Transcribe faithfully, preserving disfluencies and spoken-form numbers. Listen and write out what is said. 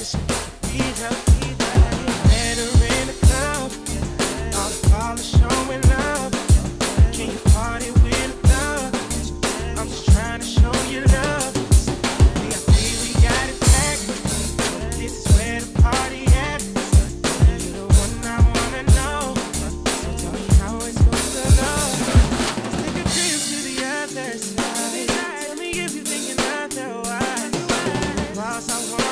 so we have met her in the club. All the ballers showing love. Can you party with a thug? I'm just trying to show you love. V I P, we got it packed. This is where the party at. You're the one I wanna know. So tell me how it's supposed to go. Let's take a trip to the other side. Tell me if you're thinking otherwise. Whilst I want